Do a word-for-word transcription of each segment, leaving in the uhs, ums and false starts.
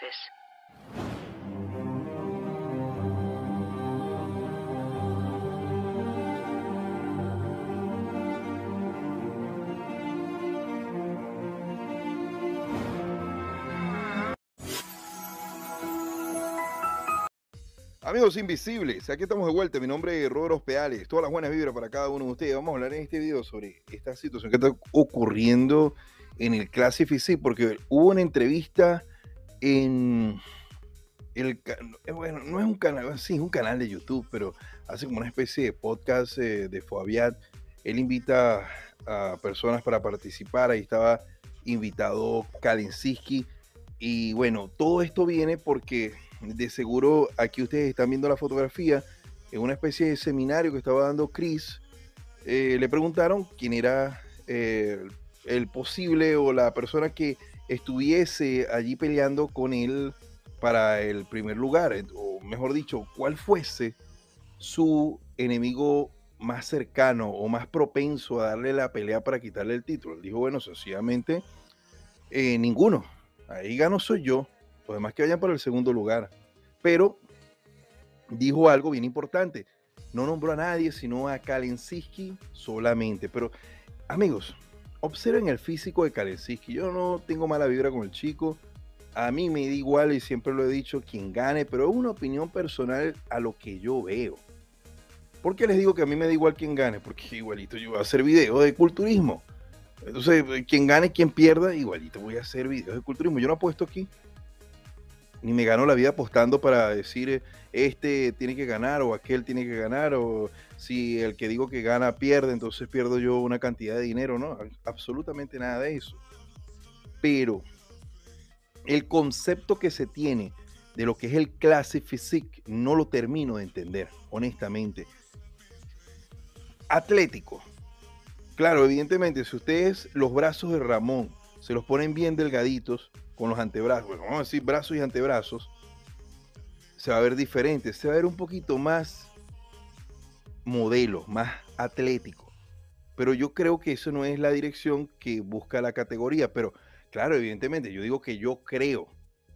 meses. Amigos invisibles, aquí estamos de vuelta. Mi nombre es Rodolfo Peales. Todas las buenas vibras para cada uno de ustedes. Vamos a hablar en este video sobre esta situación que está ocurriendo en el Classific, porque hubo una entrevista en el, bueno, no es un canal, sí, es un canal de YouTube, pero hace como una especie de podcast eh, de Foaviat. Él invita a personas para participar. Ahí estaba invitado Kalinskiy. Y bueno, todo esto viene porque de seguro aquí ustedes están viendo la fotografía en una especie de seminario que estaba dando Chris. Eh, le preguntaron quién era eh, el posible o la persona que estuviese allí peleando con él para el primer lugar, o mejor dicho, cuál fuese su enemigo más cercano o más propenso a darle la pelea para quitarle el título. Él dijo, bueno, sencillamente eh, ninguno. Ahí gano soy yo, los demás que vayan para el segundo lugar. Pero dijo algo bien importante, no nombró a nadie, sino a Kalinskiy solamente. Pero amigos, observen el físico de Kalinskiy. Yo no tengo mala vibra con el chico, a mí me da igual y siempre lo he dicho, quien gane, pero es una opinión personal a lo que yo veo. ¿Por qué les digo que a mí me da igual quien gane? Porque igualito yo voy a hacer videos de culturismo. Entonces, quien gane, quien pierda, igualito voy a hacer videos de culturismo. Yo no apuesto aquí, ni me gano la vida apostando para decir este tiene que ganar o aquel tiene que ganar, o si el que digo que gana pierde, entonces pierdo yo una cantidad de dinero. No, absolutamente nada de eso. Pero el concepto que se tiene de lo que es el Classic Physique no lo termino de entender, honestamente. Atlético. Claro, evidentemente, si ustedes los brazos de Ramón se los ponen bien delgaditos con los antebrazos, bueno, vamos a decir brazos y antebrazos, se va a ver diferente, se va a ver un poquito más modelo, más atlético. Pero yo creo que eso no es la dirección que busca la categoría. Pero claro, evidentemente, yo digo que yo creo.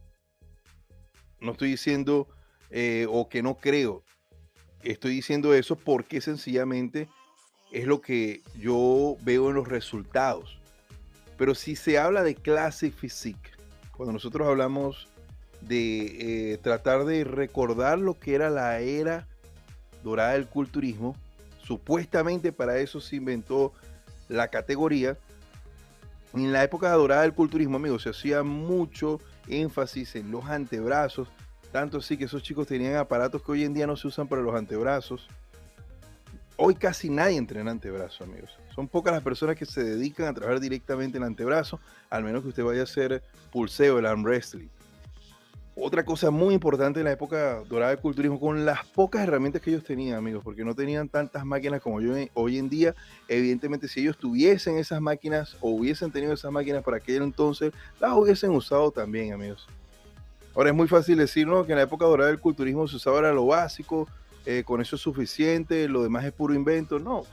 No estoy diciendo eh, o que no creo. Estoy diciendo eso porque sencillamente es lo que yo veo en los resultados. Pero si se habla de Classic Physique, cuando nosotros hablamos de eh, tratar de recordar lo que era la era dorada del culturismo, supuestamente para eso se inventó la categoría. En la época dorada del culturismo, amigos, se hacía mucho énfasis en los antebrazos, tanto así que esos chicos tenían aparatos que hoy en día no se usan para los antebrazos. Hoy casi nadie entrena antebrazo, amigos. Son pocas las personas que se dedican a trabajar directamente en el antebrazo, al menos que usted vaya a hacer pulseo, el arm wrestling. Otra cosa muy importante en la época dorada del culturismo, con las pocas herramientas que ellos tenían, amigos, porque no tenían tantas máquinas como yo hoy en día. Evidentemente, si ellos tuviesen esas máquinas o hubiesen tenido esas máquinas para aquel entonces, las hubiesen usado también, amigos. Ahora es muy fácil decir, ¿no?, que en la época dorada del culturismo se usaba era lo básico, eh, con eso es suficiente, lo demás es puro invento. No,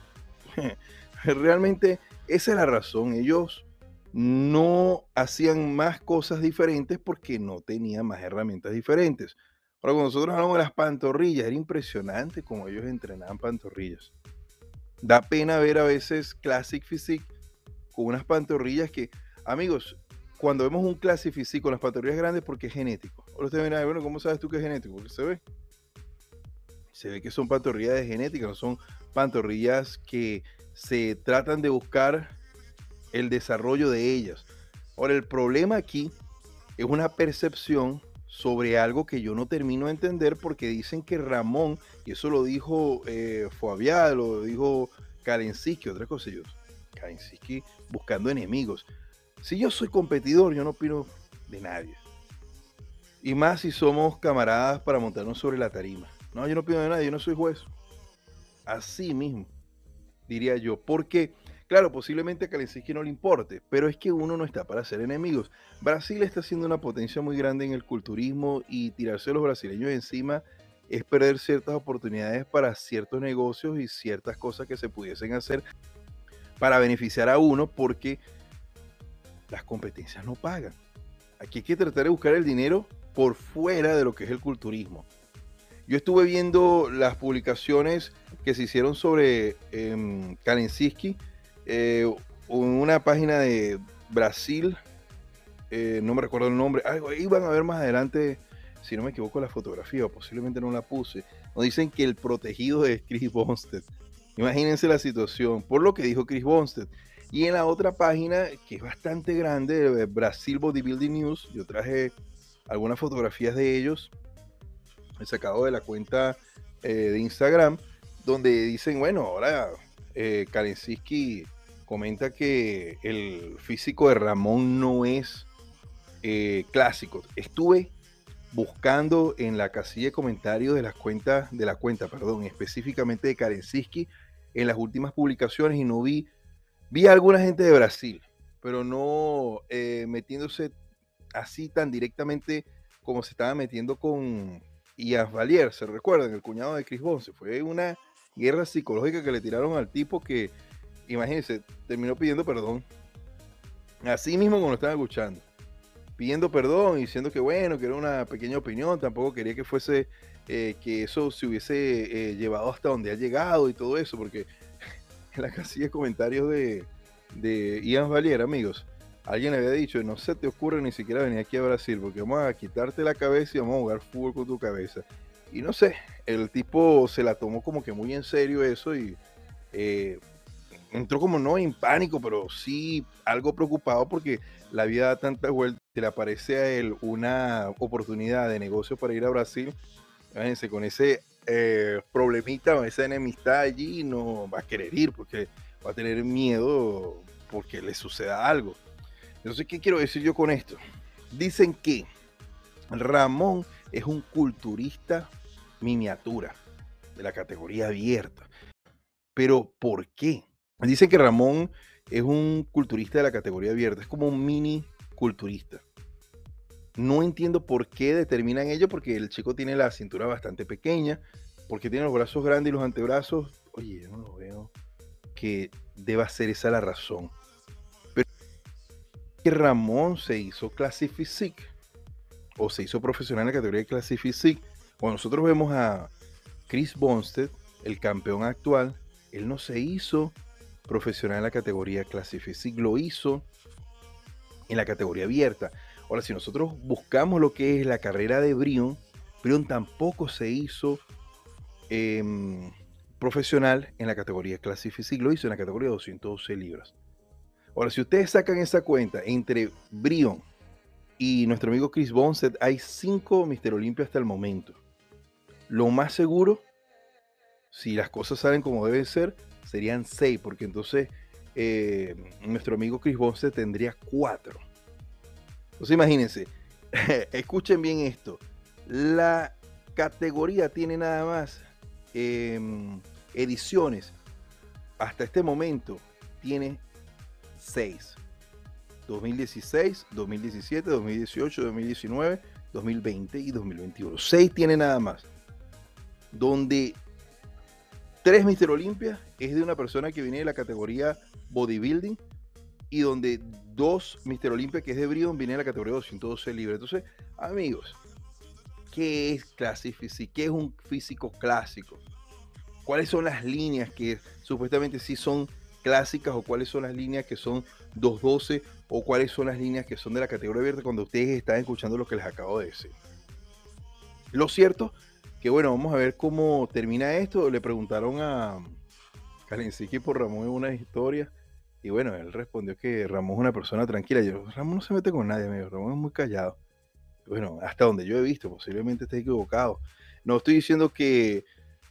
realmente esa es la razón. Ellos no hacían más cosas diferentes porque no tenían más herramientas diferentes. Ahora, cuando nosotros hablamos de las pantorrillas, era impresionante cómo ellos entrenaban pantorrillas. Da pena ver a veces Classic Physique con unas pantorrillas que, amigos, cuando vemos un Classic Physique con las pantorrillas grandes, porque es genético. Ahora ustedes dirán, bueno, ¿cómo sabes tú que es genético? Porque se ve. Se ve que son pantorrillas de genética, no son pantorrillas que se tratan de buscar el desarrollo de ellas. Ahora, el problema aquí es una percepción sobre algo que yo no termino de entender, porque dicen que Ramón, y eso lo dijo eh, Foaviat, lo dijo Kalinskiy, otra cosa, yo, Kalinskiy buscando enemigos. Si yo soy competidor, yo no opino de nadie. Y más si somos camaradas para montarnos sobre la tarima. No, yo no opino de nadie, yo no soy juez. Así mismo, diría yo, porque claro, posiblemente a Kalinskiy no le importe, pero es que uno no está para ser enemigos. Brasil está siendo una potencia muy grande en el culturismo, y tirarse a los brasileños encima es perder ciertas oportunidades para ciertos negocios y ciertas cosas que se pudiesen hacer para beneficiar a uno, porque las competencias no pagan. Aquí hay que tratar de buscar el dinero por fuera de lo que es el culturismo. Yo estuve viendo las publicaciones que se hicieron sobre eh, Kalinskiski, eh, una página de Brasil, eh, no me recuerdo el nombre, algo iban a ver más adelante, si no me equivoco, la fotografía, o posiblemente no la puse. Nos dicen que el protegido es Chris Bumstead. Imagínense la situación, por lo que dijo Chris Bumstead. Y en la otra página, que es bastante grande, Brasil Bodybuilding News, yo traje algunas fotografías de ellos, he sacado de la cuenta eh, de Instagram, donde dicen, bueno, ahora eh, Kalinskiski comenta que el físico de Ramón no es eh, clásico. Estuve buscando en la casilla de comentarios de las cuentas, de la cuenta, perdón, específicamente de Kalinskiski, en las últimas publicaciones y no vi, vi a alguna gente de Brasil, pero no eh, metiéndose así tan directamente como se estaba metiendo con Ian Valier, ¿se recuerdan? El cuñado de Chris Bumstead. Fue una guerra psicológica que le tiraron al tipo que, imagínense, terminó pidiendo perdón. Así mismo como lo estaban escuchando. Pidiendo perdón y diciendo que bueno, que era una pequeña opinión, tampoco quería que fuese, eh, que eso se hubiese eh, llevado hasta donde ha llegado y todo eso, porque en la casilla de comentarios de, de Ian Valier, amigos, alguien le había dicho, no se te ocurre ni siquiera venir aquí a Brasil, porque vamos a quitarte la cabeza y vamos a jugar fútbol con tu cabeza. Y no sé, el tipo se la tomó como que muy en serio eso y eh, entró como no en pánico, pero sí algo preocupado porque la vida da tanta vuelta, se le aparece a él una oportunidad de negocio para ir a Brasil. Imagínense, con ese eh, problemita, esa enemistad allí, no va a querer ir porque va a tener miedo porque le suceda algo. Entonces, ¿qué quiero decir yo con esto? Dicen que Ramón es un culturista miniatura de la categoría abierta. Pero ¿por qué? Dicen que Ramón es un culturista de la categoría abierta, es como un mini culturista. No entiendo por qué determinan ello, porque el chico tiene la cintura bastante pequeña, porque tiene los brazos grandes y los antebrazos. Oye, yo no lo veo que deba ser esa la razón. Pero que Ramón se hizo Classic Physique o se hizo profesional en la categoría de Classic Physique. Cuando nosotros vemos a Chris Bumstead, el campeón actual, él no se hizo profesional en la categoría Classic Physique, lo hizo en la categoría abierta. Ahora, si nosotros buscamos lo que es la carrera de Brion, Brion tampoco se hizo eh, profesional en la categoría Classic Physique, lo hizo en la categoría de doscientas doce libras. Ahora, si ustedes sacan esa cuenta entre Brion y nuestro amigo Chris Bumstead, hay cinco Mister Olympia hasta el momento. Lo más seguro, si las cosas salen como deben ser, serían seis, porque entonces eh, nuestro amigo Chris Bumstead tendría cuatro. Entonces imagínense, escuchen bien esto, la categoría tiene nada más eh, ediciones, hasta este momento tiene seis, dos mil dieciséis, dos mil diecisiete, dos mil dieciocho, dos mil diecinueve, dos mil veinte y dos mil veintiuno, seis tiene nada más, donde tres Mister Olympia es de una persona que viene de la categoría bodybuilding y donde dos Mister Olympia, que es de Brion, viene de la categoría doscientas doce libras. Entonces, amigos, ¿qué es Classic Physique? ¿Qué es un físico clásico? ¿Cuáles son las líneas que supuestamente sí son clásicas o cuáles son las líneas que son doscientos doce o cuáles son las líneas que son de la categoría abierta cuando ustedes están escuchando lo que les acabo de decir? Lo cierto que bueno, vamos a ver cómo termina esto. Le preguntaron a Kalinskiski por Ramón en una historia y bueno, él respondió que Ramón es una persona tranquila. Yo, Ramón no se mete con nadie, amigo. Ramón es muy callado. Bueno, hasta donde yo he visto, posiblemente esté equivocado. No estoy diciendo que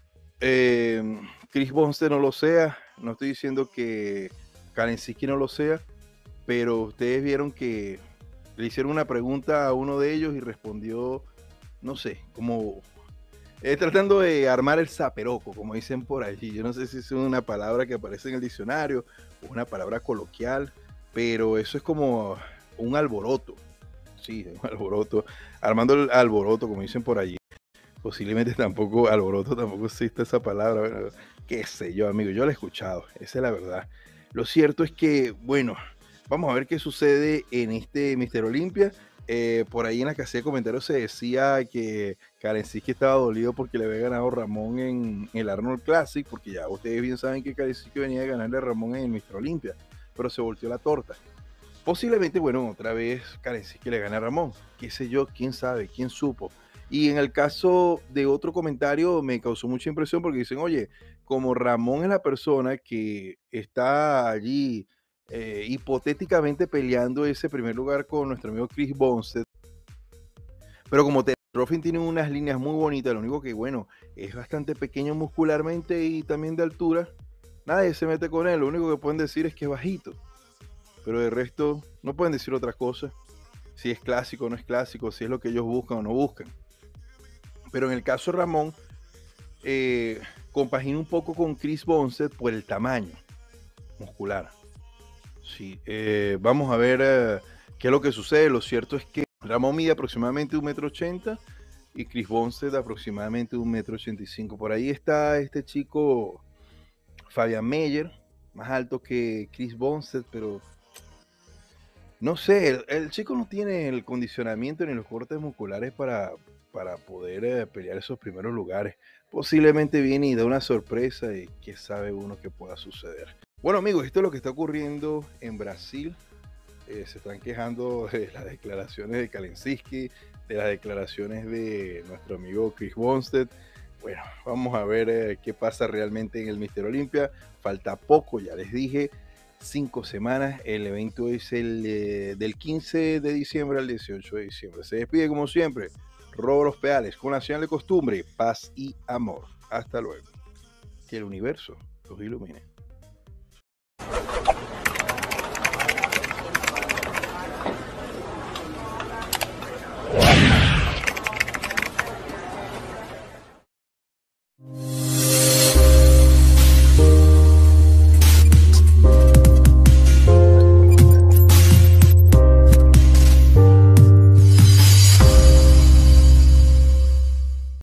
eh, Chris Bumstead no lo sea, no estoy diciendo que Kalinskiski no lo sea, pero ustedes vieron que le hicieron una pregunta a uno de ellos y respondió, no sé, como eh, tratando de armar el zaperoco, como dicen por allí. Yo no sé si es una palabra que aparece en el diccionario o una palabra coloquial, pero eso es como un alboroto. Sí, un alboroto, armando el alboroto, como dicen por allí. Posiblemente tampoco, alboroto, tampoco existe esa palabra. Bueno, qué sé yo, amigo, yo la he escuchado, esa es la verdad. Lo cierto es que, bueno, vamos a ver qué sucede en este Mister Olympia. Eh, por ahí en la casilla de comentarios se decía que Karenciski estaba dolido porque le había ganado Ramón en el Arnold Classic, porque ya ustedes bien saben que Karenciski venía de ganarle a Ramón en el míster Olympia, pero se volteó la torta. Posiblemente, bueno, otra vez Karenciski le gane a Ramón, qué sé yo, quién sabe, quién supo. Y en el caso de otro comentario me causó mucha impresión porque dicen, oye, como Ramón es la persona que está allí eh, hipotéticamente peleando ese primer lugar con nuestro amigo Chris Bumstead, pero como Terence Crawford tiene unas líneas muy bonitas, lo único que, bueno, es bastante pequeño muscularmente y también de altura, nadie se mete con él, lo único que pueden decir es que es bajito, pero de resto no pueden decir otra cosa, si es clásico o no es clásico, si es lo que ellos buscan o no buscan. Pero en el caso de Ramón, eh, compagina un poco con Chris Bumstead por el tamaño muscular. Sí, eh, vamos a ver eh, qué es lo que sucede. Lo cierto es que Ramón mide aproximadamente un metro ochenta y Chris Bumstead aproximadamente un metro ochenta y cinco. Por ahí está este chico Fabian Meyer, más alto que Chris Bumstead, pero no sé, el, el chico no tiene el condicionamiento ni los cortes musculares para, para poder eh, pelear esos primeros lugares. Posiblemente viene y da una sorpresa y qué sabe uno que pueda suceder. Bueno amigos, esto es lo que está ocurriendo en Brasil. Eh, se están quejando de las declaraciones de Kalinski, de las declaraciones de nuestro amigo Chris Bumstead. Bueno, vamos a ver eh, qué pasa realmente en el míster Olympia. Falta poco, ya les dije, cinco semanas. El evento es el eh, del quince de diciembre al dieciocho de diciembre. Se despide como siempre, Robert Peales, con la señal de costumbre, paz y amor. Hasta luego. Que el universo los ilumine.